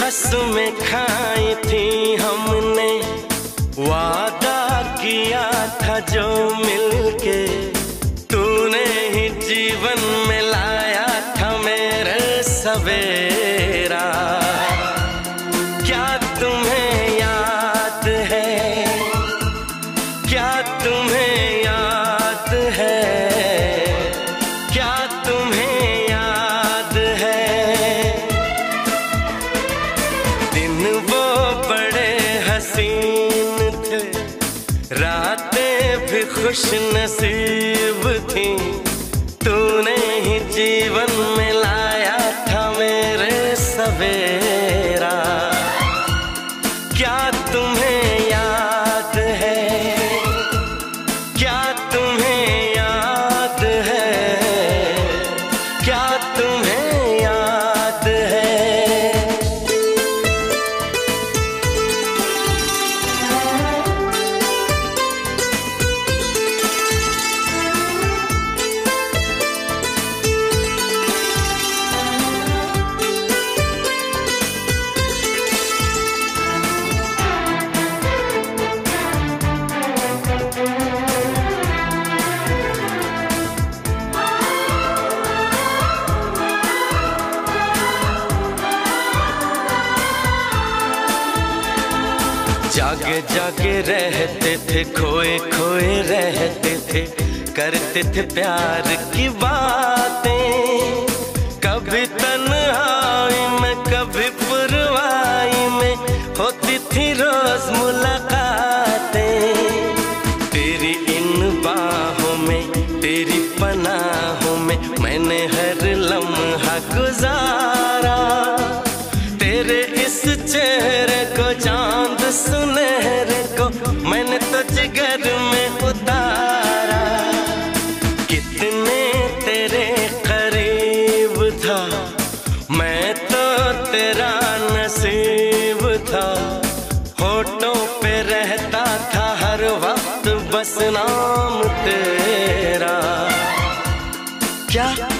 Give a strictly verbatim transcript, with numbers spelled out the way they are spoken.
कसमें खाई थी हमने, वादा किया था जो मिलके, तूने ही जीवन में लाया था मेरे सवेरा। क्या तुम्हें याद है, क्या तुम्हें याद है, क्या तुम्हें याद है, दिन वो बड़े हसीन थे, रातें भी खुश नसीब थी, तूने ही जीवन में लाया था मेरे सवेरा। क्या तुम्हें याद है, क्या तुम्हें याद है, क्या तुम्हें याद है। जागे जागे रहते थे, खोए खोए रहते थे, करते थे प्यार की बातें, कभी तन्हाई में कभी पुरवाई में होती थी रोज मुलाकातें। तेरी इन बाहों में, तेरी पनाहों में मैंने हर लम्हा गुजारा, तेरे इस चेहरे को चांद सुनहरे को मैंने तो जिगर में उतारा। कितने तेरे करीब था मैं, तो तेरा नसीब था, होठों पे रहता था हर वक्त बस नाम तेरा। क्या